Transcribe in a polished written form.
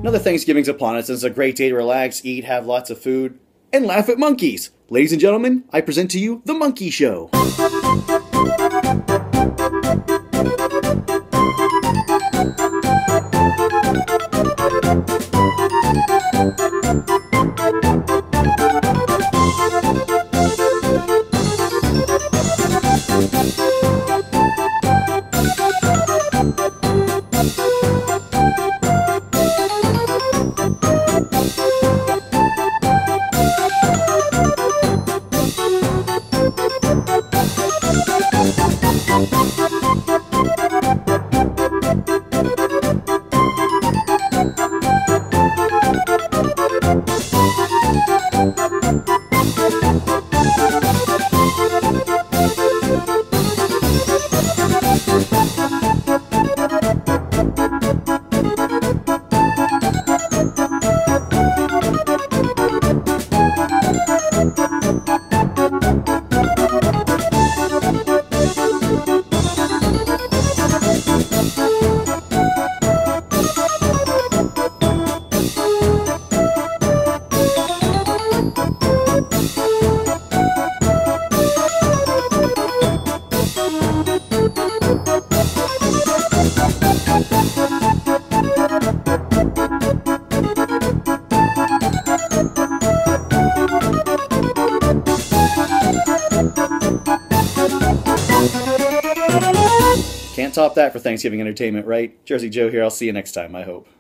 Another Thanksgiving's upon us, and it's a great day to relax, eat, have lots of food, and laugh at monkeys. Ladies and gentlemen, I present to you The Monkey Show. Can't top that for Thanksgiving entertainment, right? Jersey Joe here. I'll see you next time, I hope.